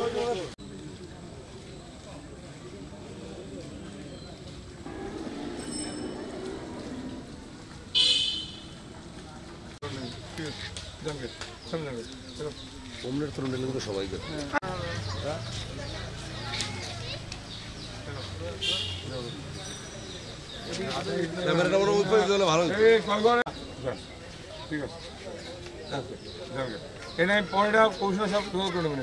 ওমনের তরুণ কিন্তু সবাই করে ক্যামেরাটা বড় উৎপাদ দিলে ভালো ঠিক আছে এনে পরেটা কৌশল সব করে নেবেন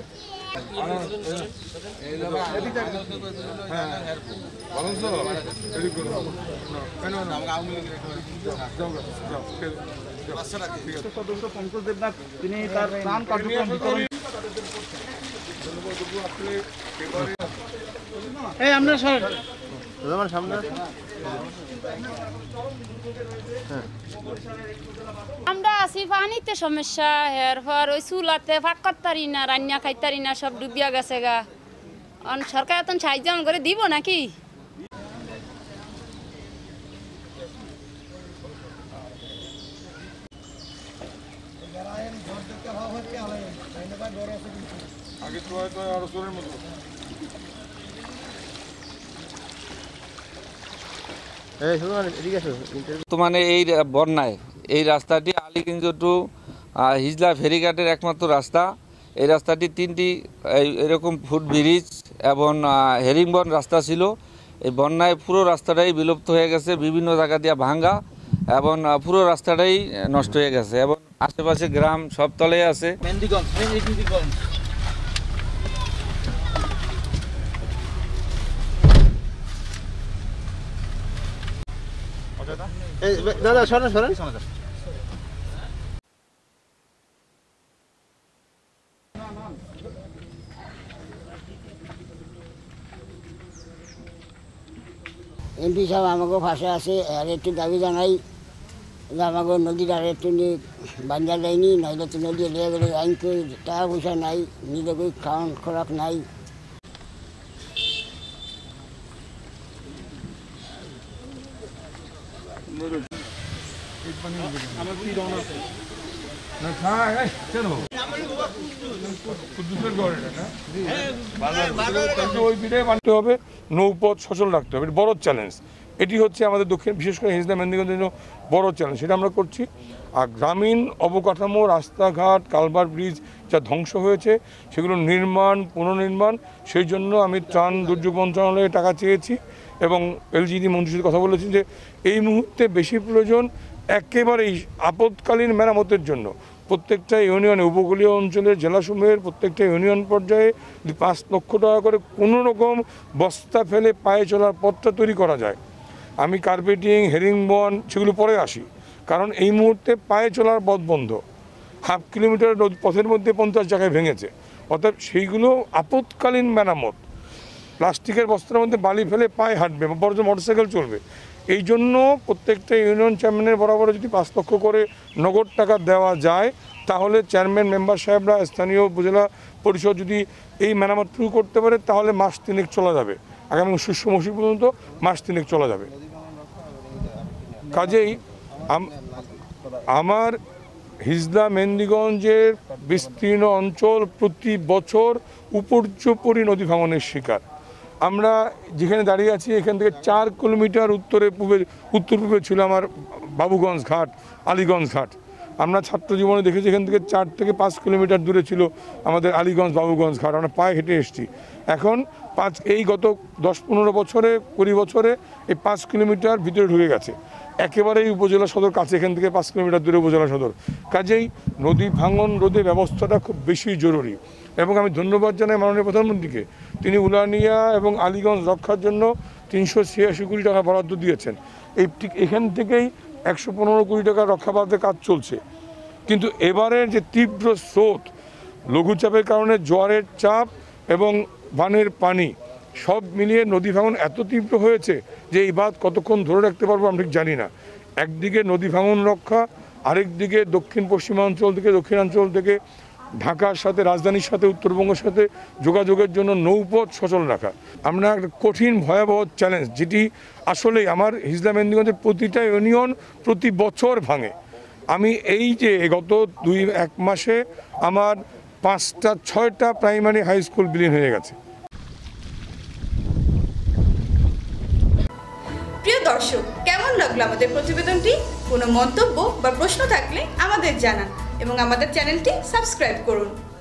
পঙ্কজ দেবনাথ তিনি তার প্রাণ কার্যক্রম আমরা সামনে আমরা আছি পানিতে সমস্যা এরপর ওই চুলাতে ফাঁক করতারি না রান্না খাইতারি না সব ডুবিয়া গেছে গা সরকার এখন সাহায্য করে দিব নাকি বর্তমানে এই বন্যায় এই রাস্তাটি আলীগঞ্জ টু হিজলা ফেরিঘাটের একমাত্র রাস্তা। এই রাস্তাটি তিনটি এরকম ফুট ব্রিজ এবং হেরিংবন রাস্তা ছিল। এই বন্যায় পুরো রাস্তাটাই বিলুপ্ত হয়ে গেছে, বিভিন্ন জায়গা দিয়ে ভাঙ্গা এবং পুরো রাস্তাটাই নষ্ট হয়ে গেছে এবং আশেপাশে গ্রাম সব তলে আছে। দাদা সরেন এমপি সাহেব আমাকে পাশে আছে আর একটু দাবি জানাই যে আমাকে নদীটা আর একটু বান্ধা যায়নি, নইলে তো নদী লেগে গেলে আইন করে টাকা পয়সা নাই, নিজে করে খাওয়ান খোরাক নাই। হবে নৌপথ সচল রাখতে হবে, বড় চ্যালেঞ্জ এটি হচ্ছে আমাদের দক্ষিণ, বিশেষ করে হিজলা মেহেন্দিগঞ্জের জন্য বড় চ্যালেঞ্জ, সেটা আমরা করছি। আর গ্রামীণ অবকাঠামো, রাস্তাঘাট, কালভার্ট, ব্রিজ যা ধ্বংস হয়েছে সেগুলো নির্মাণ, পুনর্নির্মাণ, সেই জন্য আমি ত্রাণ দুর্যোগ মন্ত্রণালয়ে টাকা চেয়েছি এবং এলজিডি মন্ত্রীর সাথে কথা বলেছি যে এই মুহূর্তে বেশি প্রয়োজন একেবারেই আপৎকালীন মেরামতের জন্য প্রত্যেকটা ইউনিয়নে, উপকূলীয় অঞ্চলের জেলাসমূহের প্রত্যেকটা ইউনিয়ন পর্যায়ে 5 লক্ষ টাকা করে কোনো রকম বস্তা ফেলে পায়ে চলার পথটা তৈরি করা যায়। আমি কার্পেটিং, হেরিংবন সেগুলো পরে আসি, কারণ এই মুহূর্তে পায়ে চলার পথ বন্ধ, হাফ কিলোমিটার পথের মধ্যে 50 জায়গায় ভেঙেছে, অর্থাৎ সেইগুলো আপৎকালীন মেরামত। প্লাস্টিকের বস্তার মধ্যে বালি ফেলে পায়ে হাঁটবে, বড় মোটরসাইকেল চলবে। এই জন্য প্রত্যেকটা ইউনিয়ন চেয়ারম্যানের বরাবর যদি 5 লক্ষ করে নগদ টাকা দেওয়া যায়, তাহলে চেয়ারম্যান, মেম্বার সাহেবরা, স্থানীয় উপজেলা পরিষদ যদি এই মেরামত শুরু করতে পারে তাহলে মাস 3 চলা যাবে, আগামী শুষ্ক মৌসুম পর্যন্ত মাস 3 চলা যাবে। কাজেই আমার হিজলা মেহেন্দিগঞ্জের বিস্তীর্ণ অঞ্চল প্রতি বছর উপর্যুপরি নদী ভাঙনের শিকার। আমরা যেখানে দাঁড়িয়ে আছি এখান থেকে 4 কিলোমিটার উত্তর পূর্বে ছিল আমার বাবুগঞ্জ ঘাট, আলীগঞ্জ ঘাট। আমরা ছাত্র জীবনে দেখেছি এখান থেকে 4 থেকে 5 কিলোমিটার দূরে ছিল আমাদের আলীগঞ্জ, বাবুগঞ্জ ঘাট। আমরা পায়ে হেঁটে এসেছি। এখন এই গত 10-15 বছরে, 20 বছরে এই 5 কিলোমিটার ভিতরে ঢুকে গেছে, একেবারেই উপজেলা সদর কাছে, এখান থেকে 5 কিলোমিটার দূরে উপজেলা সদর। কাজেই নদী ভাঙন রোধে ব্যবস্থাটা খুব বেশি জরুরি এবং আমি ধন্যবাদ জানাই মাননীয় প্রধানমন্ত্রীকে, তিনি উলানিয়া এবং আলীগঞ্জ রক্ষার জন্য 386 কোটি টাকা বরাদ্দ দিয়েছেন। ঠিক এখান থেকেই 115 কোটি টাকা রক্ষা পাতে কাজ চলছে। কিন্তু এবারের যে তীব্র স্রোত, লঘুচাপের কারণে জোয়ারের চাপ এবং বানের পানি সব মিলিয়ে নদী ভাঙন এত তীব্র হয়েছে যে এই বাঁধ কতক্ষণ ধরে রাখতে পারবো আমি ঠিক জানি না। একদিকে নদী ভাঙন রক্ষা, আরেকদিকে দক্ষিণ পশ্চিমাঞ্চল থেকে, দক্ষিণাঞ্চল থেকে ঢাকার সাথে, রাজধানীর সাথে, উত্তরবঙ্গের সাথে যোগাযোগের জন্য নৌপথ সচল রাখা। আমরা একটা কঠিন ভয়াবহ চ্যালেঞ্জ, যেটি আসলেই আমার হিজলা মেহেন্দিগঞ্জের প্রতিটা ইউনিয়ন প্রতি বছর ভাঙে। আমি এই যে গত 1 মাসে আমার 5টা 6টা প্রাইমারি হাই স্কুল বিলীন হয়ে গেছে। প্রিয় দর্শক, কেমন লাগলো আমাদের প্রতিবেদনটি? কোনো মন্তব্য বা প্রশ্ন থাকলে আমাদের জানান এবং আমাদের চ্যানেলটি সাবস্ক্রাইব করুন।